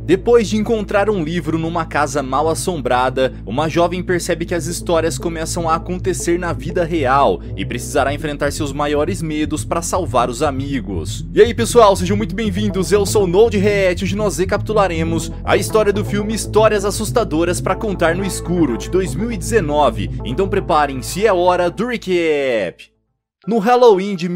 Depois de encontrar um livro numa casa mal assombrada, uma jovem percebe que as histórias começam a acontecer na vida real e precisará enfrentar seus maiores medos para salvar os amigos. E aí pessoal, sejam muito bem-vindos, eu sou o Node React, hoje nós recapitularemos a história do filme Histórias Assustadoras para Contar no Escuro, de 2019, então preparem-se, é hora do recap! No Halloween de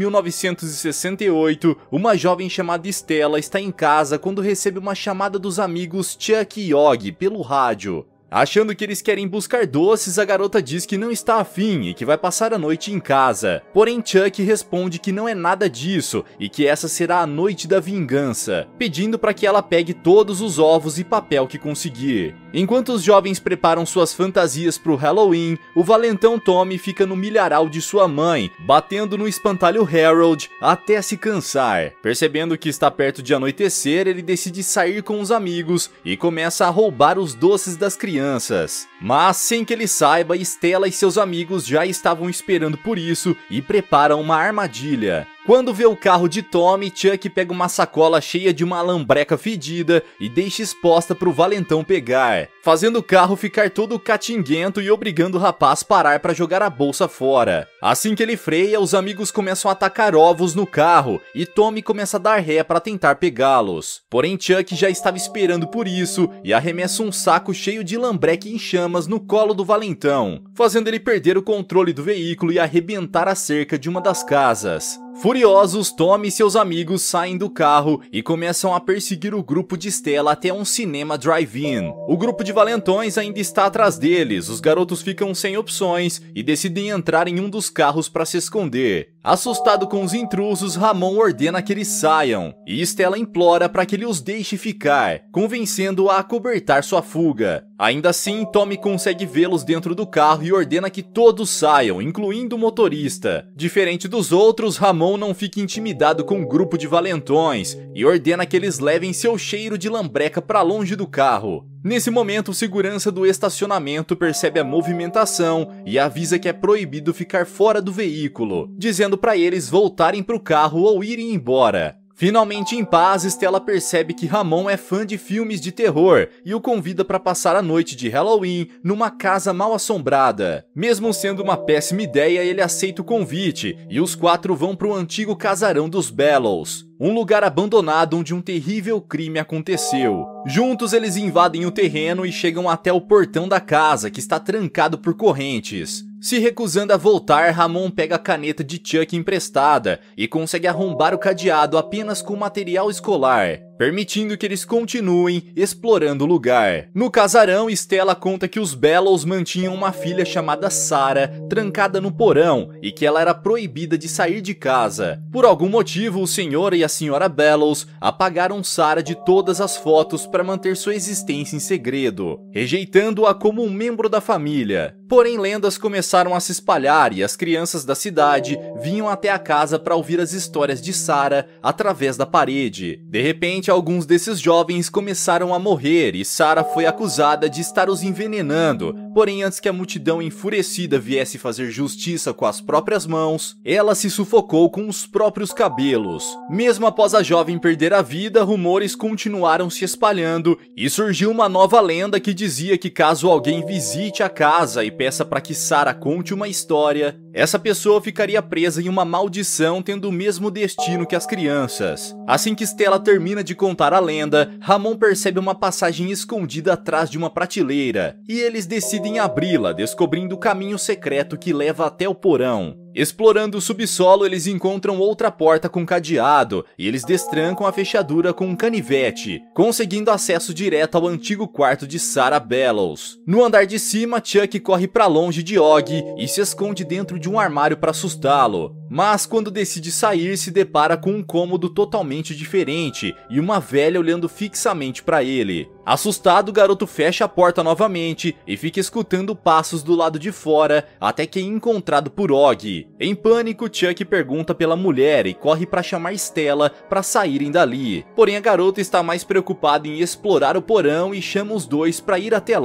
1968, uma jovem chamada Stella está em casa quando recebe uma chamada dos amigos Chuck e Yogi pelo rádio. Achando que eles querem buscar doces, a garota diz que não está afim e que vai passar a noite em casa. Porém, Chuck responde que não é nada disso e que essa será a noite da vingança, pedindo para que ela pegue todos os ovos e papel que conseguir. Enquanto os jovens preparam suas fantasias para o Halloween, o valentão Tommy fica no milharal de sua mãe, batendo no espantalho Harold até se cansar. Percebendo que está perto de anoitecer, ele decide sair com os amigos e começa a roubar os doces das crianças. Mas, sem que ele saiba, Stella e seus amigos já estavam esperando por isso e preparam uma armadilha. Quando vê o carro de Tommy, Chuck pega uma sacola cheia de uma lambreca fedida e deixa exposta para o valentão pegar, fazendo o carro ficar todo catinguento e obrigando o rapaz a parar para jogar a bolsa fora. Assim que ele freia, os amigos começam a atacar ovos no carro e Tommy começa a dar ré para tentar pegá-los. Porém, Chuck já estava esperando por isso e arremessa um saco cheio de lambreca em chamas no colo do valentão, fazendo ele perder o controle do veículo e arrebentar a cerca de uma das casas. Furiosos, Tommy e seus amigos saem do carro e começam a perseguir o grupo de Stella até um cinema drive-in. O grupo de valentões ainda está atrás deles, os garotos ficam sem opções e decidem entrar em um dos carros para se esconder. Assustado com os intrusos, Ramon ordena que eles saiam, e Stella implora para que ele os deixe ficar, convencendo-o a acobertar sua fuga. Ainda assim, Tommy consegue vê-los dentro do carro e ordena que todos saiam, incluindo o motorista. Diferente dos outros, Ramon não fica intimidado com o grupo de valentões e ordena que eles levem seu cheiro de lambreca para longe do carro. Nesse momento, o segurança do estacionamento percebe a movimentação e avisa que é proibido ficar fora do veículo, dizendo para eles voltarem para o carro ou irem embora. Finalmente em paz, Stella percebe que Ramon é fã de filmes de terror e o convida para passar a noite de Halloween numa casa mal assombrada. Mesmo sendo uma péssima ideia, ele aceita o convite e os quatro vão para o antigo casarão dos Bellows, um lugar abandonado onde um terrível crime aconteceu. Juntos eles invadem o terreno e chegam até o portão da casa, que está trancado por correntes. Se recusando a voltar, Ramon pega a caneta de Chuck emprestada e consegue arrombar o cadeado apenas com material escolar, permitindo que eles continuem explorando o lugar. No casarão, Stella conta que os Bellows mantinham uma filha chamada Sarah trancada no porão e que ela era proibida de sair de casa. Por algum motivo, o senhor e a senhora Bellows apagaram Sarah de todas as fotos para manter sua existência em segredo, rejeitando-a como um membro da família. Porém, lendas começaram a se espalhar e as crianças da cidade vinham até a casa para ouvir as histórias de Sarah através da parede. De repente, alguns desses jovens começaram a morrer e Sarah foi acusada de estar os envenenando. Porém, antes que a multidão enfurecida viesse fazer justiça com as próprias mãos, ela se sufocou com os próprios cabelos. Mesmo após a jovem perder a vida, rumores continuaram se espalhando e surgiu uma nova lenda que dizia que caso alguém visite a casa e peça para que Sarah conte uma história, essa pessoa ficaria presa em uma maldição, tendo o mesmo destino que as crianças. Assim que Stella termina de contar a lenda, Ramon percebe uma passagem escondida atrás de uma prateleira, e eles decidem abri-la, descobrindo o caminho secreto que leva até o porão. Explorando o subsolo, eles encontram outra porta com cadeado, e eles destrancam a fechadura com um canivete, conseguindo acesso direto ao antigo quarto de Sarah Bellows. No andar de cima, Chuck corre para longe de Yogi e se esconde dentro de um armário para assustá-lo. Mas quando decide sair, se depara com um cômodo totalmente diferente e uma velha olhando fixamente para ele. Assustado, o garoto fecha a porta novamente e fica escutando passos do lado de fora até que é encontrado por Og. Em pânico, Chuck pergunta pela mulher e corre para chamar Stella para saírem dali. Porém, a garota está mais preocupada em explorar o porão e chama os dois para ir até lá.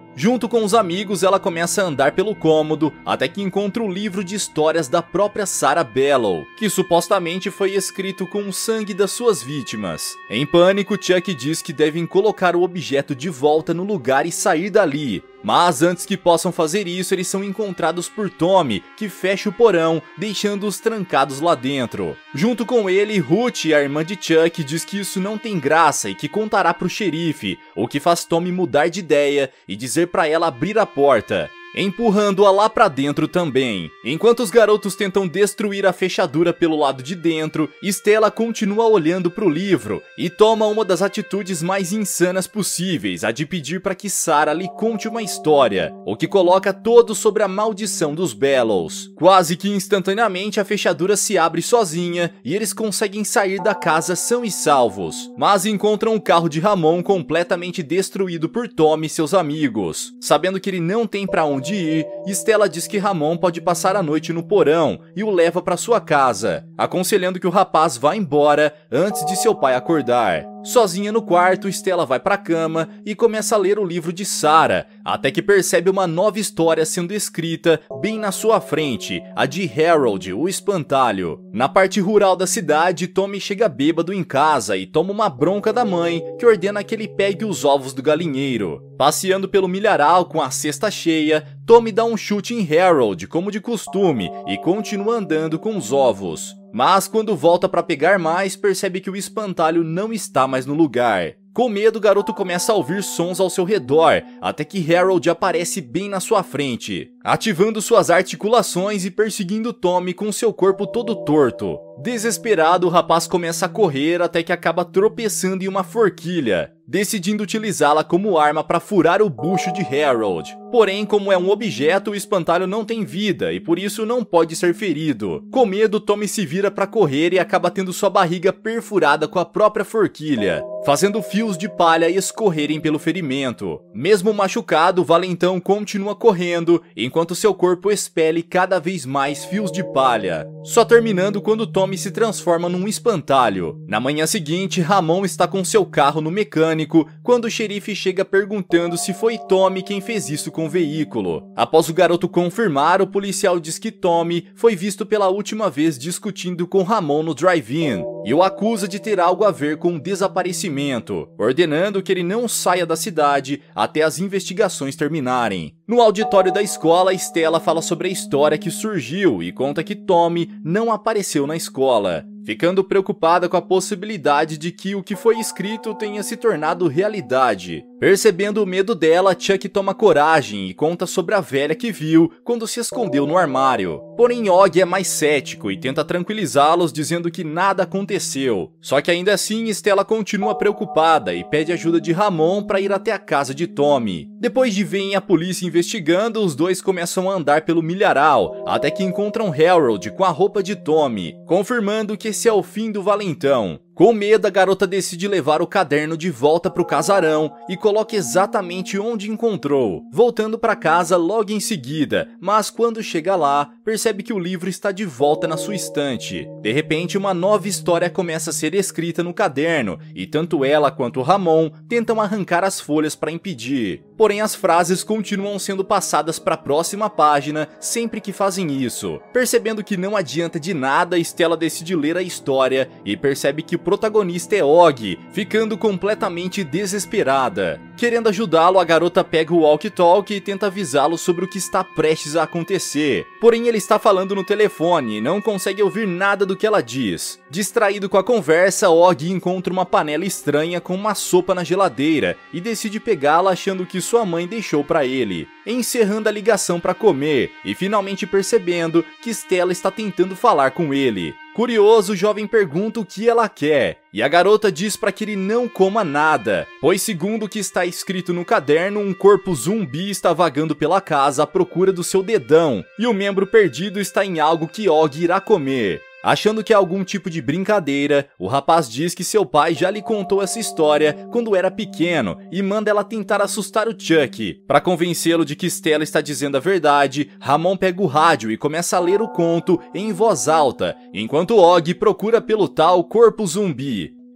Junto com os amigos, ela começa a andar pelo cômodo até que encontra o livro de histórias da própria Sarah Bellow, que supostamente foi escrito com o sangue das suas vítimas. Em pânico, Chuck diz que devem colocar o objeto de volta no lugar e sair dali. Mas antes que possam fazer isso, eles são encontrados por Tommy, que fecha o porão, deixando-os trancados lá dentro. Junto com ele, Ruth, a irmã de Chuck, diz que isso não tem graça e que contará pro xerife, o que faz Tommy mudar de ideia e dizer pra ela abrir a porta, empurrando-a lá pra dentro também. Enquanto os garotos tentam destruir a fechadura pelo lado de dentro, Stella continua olhando pro livro e toma uma das atitudes mais insanas possíveis, a de pedir para que Sarah lhe conte uma história, o que coloca todos sobre a maldição dos Bellows. Quase que instantaneamente a fechadura se abre sozinha e eles conseguem sair da casa são e salvos, mas encontram o carro de Ramon completamente destruído por Tommy e seus amigos. Sabendo que ele não tem pra onde ir, Stella diz que Ramon pode passar a noite no porão e o leva para sua casa, aconselhando que o rapaz vá embora antes de seu pai acordar. Sozinha no quarto, Stella vai para a cama e começa a ler o livro de Sarah, até que percebe uma nova história sendo escrita bem na sua frente, a de Harold, o espantalho. Na parte rural da cidade, Tommy chega bêbado em casa e toma uma bronca da mãe, que ordena que ele pegue os ovos do galinheiro. Passeando pelo milharal com a cesta cheia, Tommy dá um chute em Harold, como de costume, e continua andando com os ovos. Mas quando volta para pegar mais, percebe que o espantalho não está mais no lugar. Com medo, o garoto começa a ouvir sons ao seu redor, até que Harold aparece bem na sua frente, ativando suas articulações e perseguindo Tommy com seu corpo todo torto. Desesperado, o rapaz começa a correr até que acaba tropeçando em uma forquilha, decidindo utilizá-la como arma para furar o bucho de Harold. Porém, como é um objeto, o espantalho não tem vida e por isso não pode ser ferido. Com medo, Tommy se vira para correr e acaba tendo sua barriga perfurada com a própria forquilha, fazendo fios de palha escorrerem pelo ferimento. Mesmo machucado, o valentão continua correndo, enquanto seu corpo expele cada vez mais fios de palha, só terminando quando Tommy se transforma num espantalho. Na manhã seguinte, Ramon está com seu carro no mecânico, quando o xerife chega perguntando se foi Tommy quem fez isso com o veículo. Após o garoto confirmar, o policial diz que Tommy foi visto pela última vez discutindo com Ramon no drive-in, e o acusa de ter algo a ver com o desaparecimento, ordenando que ele não saia da cidade até as investigações terminarem. No auditório da escola, Stella fala sobre a história que surgiu e conta que Tommy não apareceu na escola, ficando preocupada com a possibilidade de que o que foi escrito tenha se tornado realidade. Percebendo o medo dela, Chuck toma coragem e conta sobre a velha que viu quando se escondeu no armário. Porém, Og é mais cético e tenta tranquilizá-los dizendo que nada aconteceu. Só que ainda assim, Stella continua preocupada e pede ajuda de Ramon para ir até a casa de Tommy. Depois de verem a polícia investigando, os dois começam a andar pelo milharal, até que encontram Harold com a roupa de Tommy, confirmando que esse é o fim do valentão. Com medo, a garota decide levar o caderno de volta pro casarão e coloca exatamente onde encontrou, voltando para casa logo em seguida, mas quando chega lá, percebe que o livro está de volta na sua estante. De repente, uma nova história começa a ser escrita no caderno, e tanto ela quanto Ramon tentam arrancar as folhas para impedir. Porém, as frases continuam sendo passadas para a próxima página sempre que fazem isso. Percebendo que não adianta de nada, Stella decide ler a história e percebe que o protagonista é Og, ficando completamente desesperada. Querendo ajudá-lo, a garota pega o walkie-talkie e tenta avisá-lo sobre o que está prestes a acontecer. Porém, ele está falando no telefone e não consegue ouvir nada do que ela diz. Distraído com a conversa, Og encontra uma panela estranha com uma sopa na geladeira e decide pegá-la achando que sua mãe deixou para ele, encerrando a ligação para comer e finalmente percebendo que Stella está tentando falar com ele. Curioso, o jovem pergunta o que ela quer, e a garota diz para que ele não coma nada, pois segundo o que está escrito no caderno, um corpo zumbi está vagando pela casa à procura do seu dedão, e o membro perdido está em algo que Og irá comer. Achando que é algum tipo de brincadeira, o rapaz diz que seu pai já lhe contou essa história quando era pequeno e manda ela tentar assustar o Chuck. Para convencê-lo de que Stella está dizendo a verdade, Ramon pega o rádio e começa a ler o conto em voz alta, enquanto Og procura pelo tal corpo zumbi.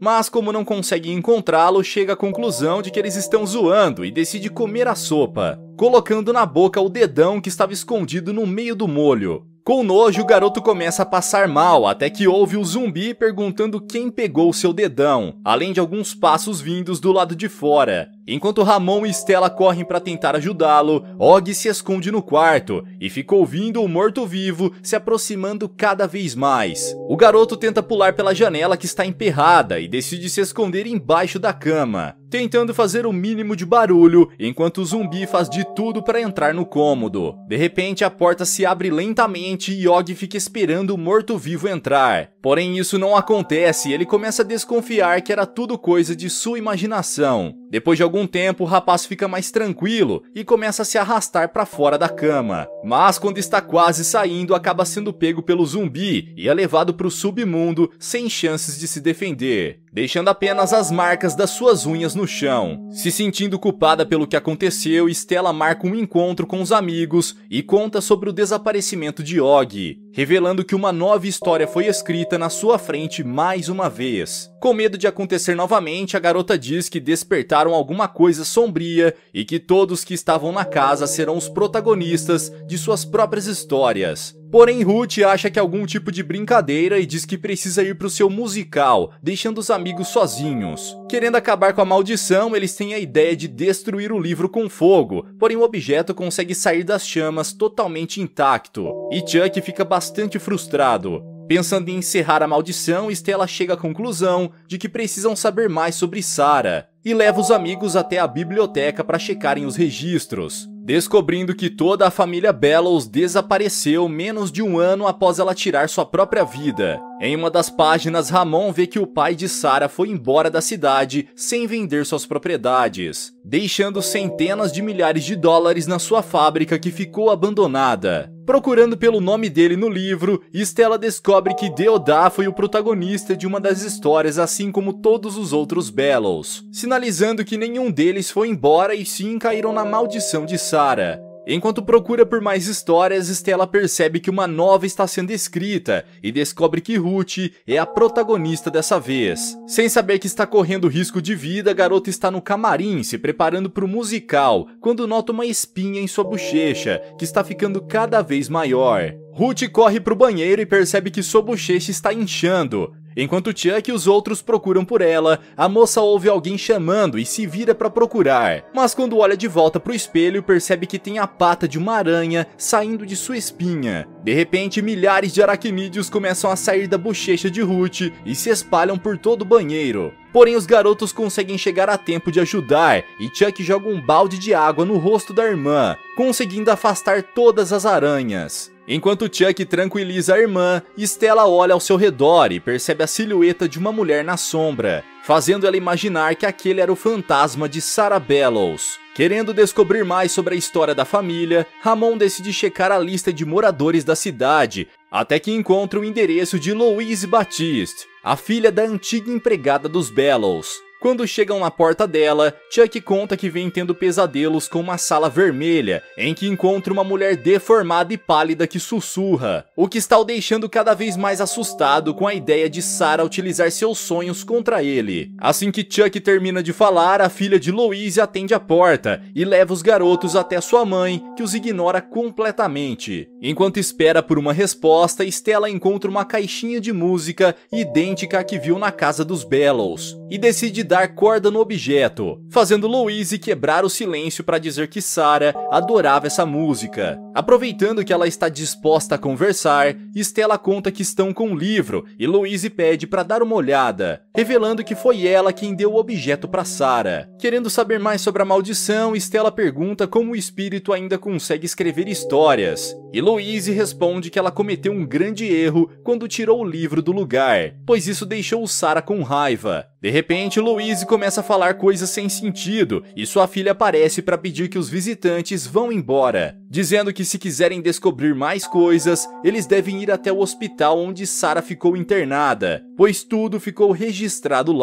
mas como não consegue encontrá-lo, chega à conclusão de que eles estão zoando e decide comer a sopa, colocando na boca o dedão que estava escondido no meio do molho. Com nojo, o garoto começa a passar mal, até que ouve o zumbi perguntando quem pegou seu dedão, além de alguns passos vindos do lado de fora. Enquanto Ramon e Stella correm para tentar ajudá-lo, Og se esconde no quarto e fica ouvindo o morto-vivo se aproximando cada vez mais. O garoto tenta pular pela janela que está emperrada e decide se esconder embaixo da cama, tentando fazer o mínimo de barulho, enquanto o zumbi faz de tudo para entrar no cômodo. De repente, a porta se abre lentamente e Og fica esperando o morto-vivo entrar. Porém, isso não acontece e ele começa a desconfiar que era tudo coisa de sua imaginação. Depois de algum tempo, o rapaz fica mais tranquilo e começa a se arrastar para fora da cama. Mas quando está quase saindo, acaba sendo pego pelo zumbi e é levado para o submundo sem chances de se defender, deixando apenas as marcas das suas unhas no chão. Se sentindo culpada pelo que aconteceu, Stella marca um encontro com os amigos e conta sobre o desaparecimento de Og, revelando que uma nova história foi escrita na sua frente mais uma vez. Com medo de acontecer novamente, a garota diz que despertaram alguma coisa sombria e que todos que estavam na casa serão os protagonistas de suas próprias histórias. Porém, Ruth acha que é algum tipo de brincadeira e diz que precisa ir para o seu musical, deixando os amigos sozinhos. Querendo acabar com a maldição, eles têm a ideia de destruir o livro com fogo, porém o objeto consegue sair das chamas totalmente intacto, e Chuck fica bastante frustrado. Pensando em encerrar a maldição, Stella chega à conclusão de que precisam saber mais sobre Sarah e leva os amigos até a biblioteca para checarem os registros, descobrindo que toda a família Bellows desapareceu menos de um ano após ela tirar sua própria vida. Em uma das páginas, Ramon vê que o pai de Sarah foi embora da cidade sem vender suas propriedades, deixando centenas de milhares de dólares na sua fábrica que ficou abandonada. Procurando pelo nome dele no livro, Stella descobre que Deodat foi o protagonista de uma das histórias, assim como todos os outros Bellows, sinalizando que nenhum deles foi embora e sim caíram na maldição de Sarah. Enquanto procura por mais histórias, Stella percebe que uma nova está sendo escrita e descobre que Ruth é a protagonista dessa vez. Sem saber que está correndo risco de vida, a garota está no camarim se preparando para o musical, quando nota uma espinha em sua bochecha, que está ficando cada vez maior. Ruth corre para o banheiro e percebe que sua bochecha está inchando. Enquanto Chuck e os outros procuram por ela, a moça ouve alguém chamando e se vira para procurar. Mas quando olha de volta para o espelho, percebe que tem a pata de uma aranha saindo de sua espinha. De repente, milhares de aracnídeos começam a sair da bochecha de Ruth e se espalham por todo o banheiro. Porém, os garotos conseguem chegar a tempo de ajudar e Chuck joga um balde de água no rosto da irmã, conseguindo afastar todas as aranhas. Enquanto Chuck tranquiliza a irmã, Stella olha ao seu redor e percebe a silhueta de uma mulher na sombra, fazendo ela imaginar que aquele era o fantasma de Sarah Bellows. Querendo descobrir mais sobre a história da família, Ramon decide checar a lista de moradores da cidade, até que encontra o endereço de Louise Baptiste, a filha da antiga empregada dos Bellows. Quando chegam na porta dela, Chuck conta que vem tendo pesadelos com uma sala vermelha, em que encontra uma mulher deformada e pálida que sussurra, o que está o deixando cada vez mais assustado com a ideia de Sarah utilizar seus sonhos contra ele. Assim que Chuck termina de falar, a filha de Louise atende a porta e leva os garotos até sua mãe, que os ignora completamente. Enquanto espera por uma resposta, Stella encontra uma caixinha de música idêntica à que viu na casa dos Bellows, e decide dar corda no objeto, fazendo Louise quebrar o silêncio para dizer que Sarah adorava essa música. Aproveitando que ela está disposta a conversar, Stella conta que estão com um livro e Louise pede para dar uma olhada, revelando que foi ela quem deu o objeto para Sarah. Querendo saber mais sobre a maldição, Stella pergunta como o espírito ainda consegue escrever histórias, e Louise responde que ela cometeu um grande erro quando tirou o livro do lugar, pois isso deixou Sarah com raiva. De repente, Louise começa a falar coisas sem sentido e sua filha aparece para pedir que os visitantes vão embora, dizendo que se quiserem descobrir mais coisas, eles devem ir até o hospital onde Sarah ficou internada, pois tudo ficou registrado lá.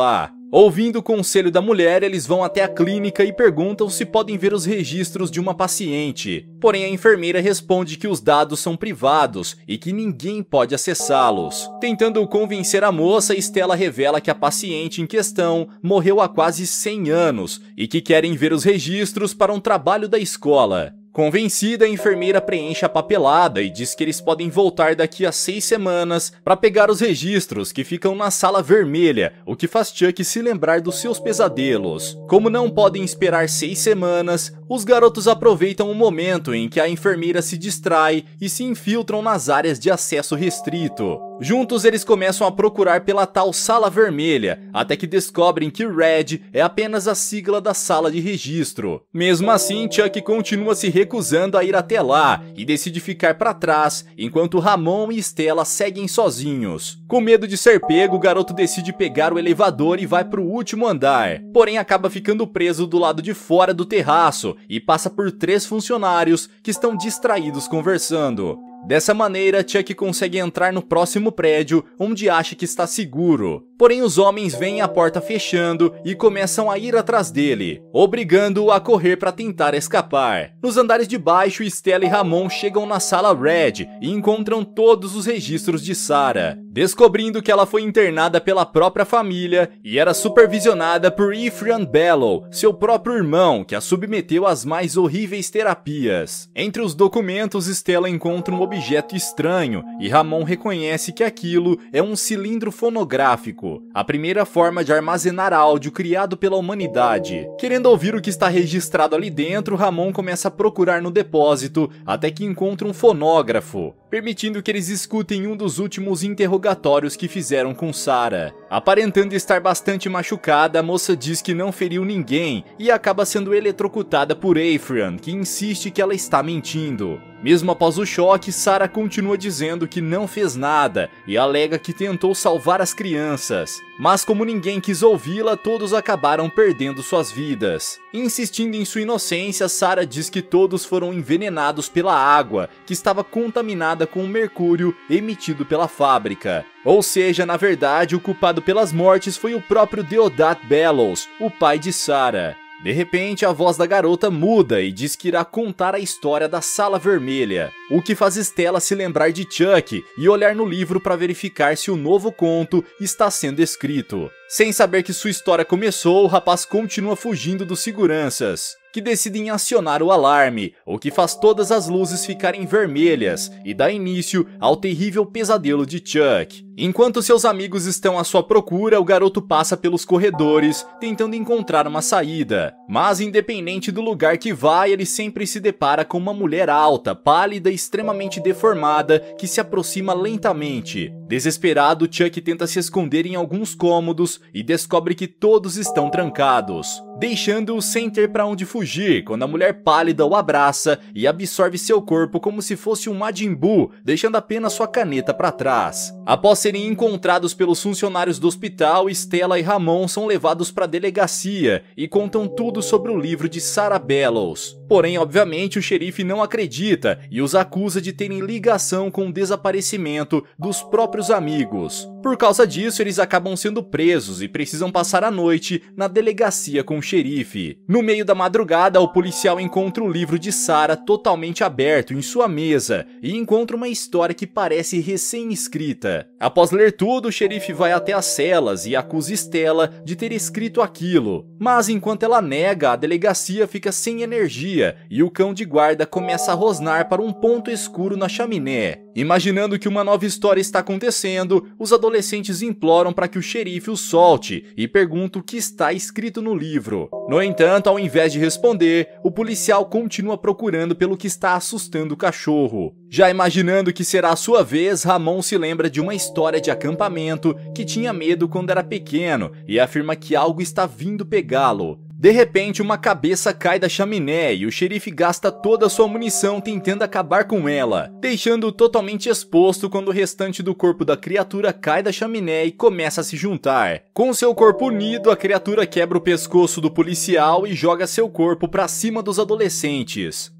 Ouvindo o conselho da mulher, eles vão até a clínica e perguntam se podem ver os registros de uma paciente. Porém, a enfermeira responde que os dados são privados e que ninguém pode acessá-los. Tentando convencer a moça, Stella revela que a paciente em questão morreu há quase 100 anos e que querem ver os registros para um trabalho da escola. Convencida, a enfermeira preenche a papelada e diz que eles podem voltar daqui a 6 semanas para pegar os registros que ficam na sala vermelha, o que faz Chuck se lembrar dos seus pesadelos. Como não podem esperar 6 semanas, os garotos aproveitam o momento em que a enfermeira se distrai e se infiltram nas áreas de acesso restrito. Juntos eles começam a procurar pela tal sala vermelha, até que descobrem que Red é apenas a sigla da sala de registro. Mesmo assim, Chuck continua se recusando a ir até lá e decide ficar para trás, enquanto Ramon e Stella seguem sozinhos. Com medo de ser pego, o garoto decide pegar o elevador e vai para o último andar, porém acaba ficando preso do lado de fora do terraço e passa por 3 funcionários que estão distraídos conversando. Dessa maneira, Chuck consegue entrar no próximo prédio, onde acha que está seguro. Porém, os homens veem a porta fechando e começam a ir atrás dele, obrigando-o a correr para tentar escapar. Nos andares de baixo, Stella e Ramon chegam na sala Red e encontram todos os registros de Sarah, descobrindo que ela foi internada pela própria família e era supervisionada por Ephraim Bellow, seu próprio irmão, que a submeteu às mais horríveis terapias. Entre os documentos, Stella encontra um objeto estranho e Ramon reconhece que aquilo é um cilindro fonográfico, a primeira forma de armazenar áudio criado pela humanidade. Querendo ouvir o que está registrado ali dentro, Ramon começa a procurar no depósito até que encontra um fonógrafo, permitindo que eles escutem um dos últimos interrogatórios que fizeram com Sarah. Aparentando estar bastante machucada, a moça diz que não feriu ninguém e acaba sendo eletrocutada por Ephraim, que insiste que ela está mentindo. Mesmo após o choque, Sarah continua dizendo que não fez nada e alega que tentou salvar as crianças. Mas como ninguém quis ouvi-la, todos acabaram perdendo suas vidas. Insistindo em sua inocência, Sarah diz que todos foram envenenados pela água, que estava contaminada com o mercúrio emitido pela fábrica. Ou seja, na verdade, o culpado pelas mortes foi o próprio Deodat Bellows, o pai de Sarah. De repente, a voz da garota muda e diz que irá contar a história da Sala Vermelha, o que faz Stella se lembrar de Chuck e olhar no livro para verificar se o novo conto está sendo escrito. Sem saber que sua história começou, o rapaz continua fugindo dos seguranças, que decidem acionar o alarme, o que faz todas as luzes ficarem vermelhas e dá início ao terrível pesadelo de Chuck. Enquanto seus amigos estão à sua procura, o garoto passa pelos corredores, tentando encontrar uma saída. Mas independente do lugar que vai, ele sempre se depara com uma mulher alta, pálida e extremamente deformada que se aproxima lentamente. Desesperado, Chuck tenta se esconder em alguns cômodos e descobre que todos estão trancados, deixando-o sem ter para onde fugir quando a mulher pálida o abraça e absorve seu corpo como se fosse um Majin Buu, deixando apenas sua caneta para trás. Após serem encontrados pelos funcionários do hospital, Stella e Ramon são levados para a delegacia e contam tudo sobre o livro de Sarah Bellows. Porém, obviamente, o xerife não acredita e os acusa de terem ligação com o desaparecimento dos próprios amigos. Por causa disso, eles acabam sendo presos e precisam passar a noite na delegacia com o xerife. No meio da madrugada, o policial encontra o livro de Sarah totalmente aberto em sua mesa e encontra uma história que parece recém-escrita. Após ler tudo, o xerife vai até as celas e acusa Stella de ter escrito aquilo. Mas enquanto ela nega, a delegacia fica sem energia e o cão de guarda começa a rosnar para um ponto escuro na chaminé. Imaginando que uma nova história está acontecendo, os adolescentes imploram para que o xerife os solte e perguntam o que está escrito no livro. No entanto, ao invés de responder, o policial continua procurando pelo que está assustando o cachorro. Já imaginando que será a sua vez, Ramon se lembra de uma história de acampamento que tinha medo quando era pequeno e afirma que algo está vindo pegá-lo. De repente, uma cabeça cai da chaminé e o xerife gasta toda a sua munição tentando acabar com ela, deixando-o totalmente exposto quando o restante do corpo da criatura cai da chaminé e começa a se juntar. Com seu corpo unido, a criatura quebra o pescoço do policial e joga seu corpo para cima dos adolescentes.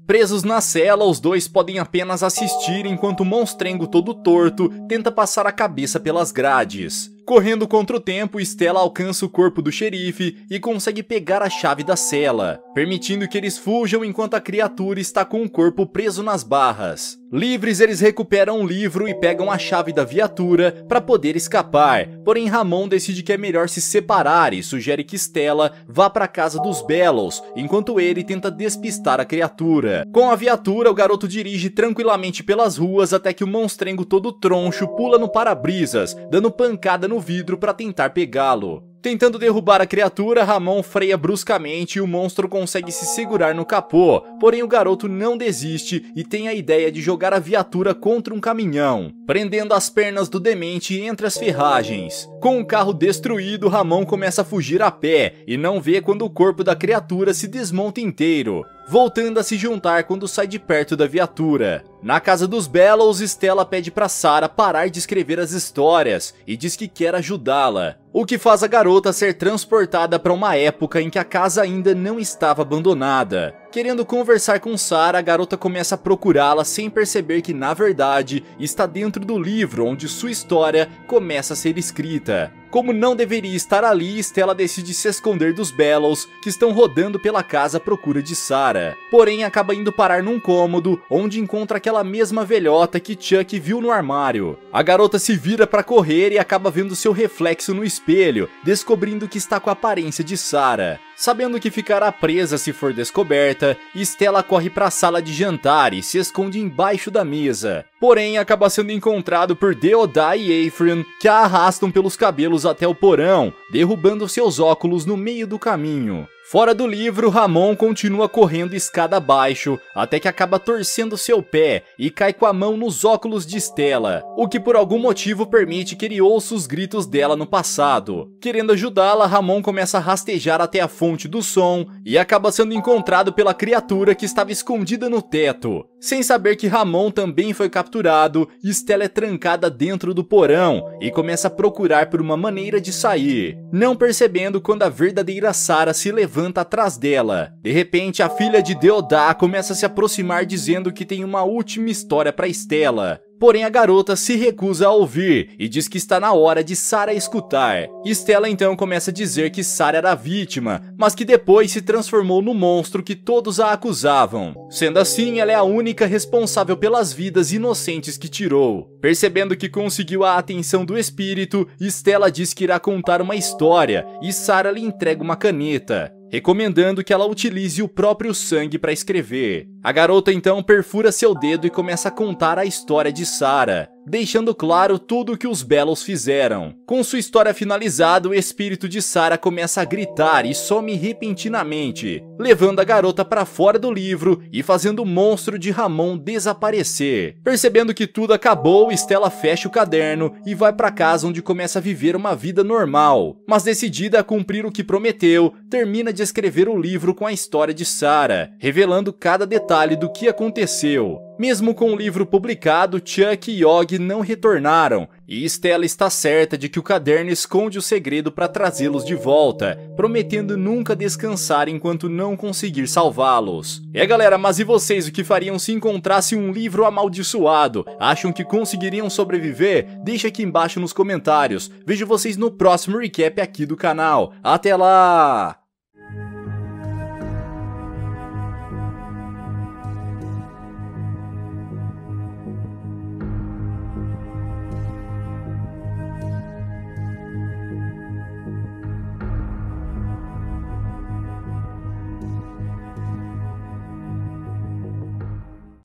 Presos na cela, os dois podem apenas assistir enquanto o monstrengo todo torto tenta passar a cabeça pelas grades. Correndo contra o tempo, Stella alcança o corpo do xerife e consegue pegar a chave da cela, permitindo que eles fujam enquanto a criatura está com o corpo preso nas barras. Livres, eles recuperam o livro e pegam a chave da viatura para poder escapar, porém Ramon decide que é melhor se separar e sugere que Stella vá para a casa dos Bellows, enquanto ele tenta despistar a criatura. Com a viatura, o garoto dirige tranquilamente pelas ruas até que o monstrengo todo troncho pula no para-brisas, dando pancada no vidro para tentar pegá-lo. Tentando derrubar a criatura, Ramon freia bruscamente e o monstro consegue se segurar no capô, porém o garoto não desiste e tem a ideia de jogar a viatura contra um caminhão, prendendo as pernas do demente entre as ferragens. Com o carro destruído, Ramon começa a fugir a pé e não vê quando o corpo da criatura se desmonta inteiro, voltando a se juntar quando sai de perto da viatura. Na casa dos Bellows, Stella pede para Sarah parar de escrever as histórias e diz que quer ajudá-la, o que faz a garota ser transportada para uma época em que a casa ainda não estava abandonada. Querendo conversar com Sarah, a garota começa a procurá-la sem perceber que, na verdade, está dentro do livro onde sua história começa a ser escrita. Como não deveria estar ali, Stella decide se esconder dos Bellows, que estão rodando pela casa à procura de Sarah. Porém, acaba indo parar num cômodo, onde encontra aquela mesma velhota que Chuck viu no armário. A garota se vira para correr e acaba vendo seu reflexo no espelho, descobrindo que está com a aparência de Sarah. Sabendo que ficará presa se for descoberta, Stella corre para a sala de jantar e se esconde embaixo da mesa. Porém, acaba sendo encontrado por Deodae e Ephraim, que a arrastam pelos cabelos até o porão, derrubando seus óculos no meio do caminho. Fora do livro, Ramon continua correndo escada abaixo, até que acaba torcendo seu pé e cai com a mão nos óculos de Stella, o que por algum motivo permite que ele ouça os gritos dela no passado. Querendo ajudá-la, Ramon começa a rastejar até a fonte do som e acaba sendo encontrado pela criatura que estava escondida no teto. Sem saber que Ramon também foi capturado, Stella é trancada dentro do porão e começa a procurar por uma maneira de sair, não percebendo quando a verdadeira Sarah se levanta atrás dela. De repente, a filha de Deodae começa a se aproximar dizendo que tem uma última história para Stella. Porém, a garota se recusa a ouvir e diz que está na hora de Sarah escutar. Stella então começa a dizer que Sarah era a vítima, mas que depois se transformou no monstro que todos a acusavam. Sendo assim, ela é a única responsável pelas vidas inocentes que tirou. Percebendo que conseguiu a atenção do espírito, Stella diz que irá contar uma história e Sarah lhe entrega uma caneta, recomendando que ela utilize o próprio sangue para escrever. A garota então perfura seu dedo e começa a contar a história de Sarah, deixando claro tudo o que os Bellows fizeram. Com sua história finalizada, o espírito de Sarah começa a gritar e some repentinamente, levando a garota para fora do livro e fazendo o monstro de Ramon desaparecer. Percebendo que tudo acabou, Stella fecha o caderno e vai para casa, onde começa a viver uma vida normal. Mas decidida a cumprir o que prometeu, termina de escrever o livro com a história de Sarah, revelando cada detalhe do que aconteceu. Mesmo com o livro publicado, Chuck e Og não retornaram, e Stella está certa de que o caderno esconde o segredo para trazê-los de volta, prometendo nunca descansar enquanto não conseguir salvá-los. Galera, mas e vocês, o que fariam se encontrasse um livro amaldiçoado? Acham que conseguiriam sobreviver? Deixa aqui embaixo nos comentários. Vejo vocês no próximo recap aqui do canal. Até lá!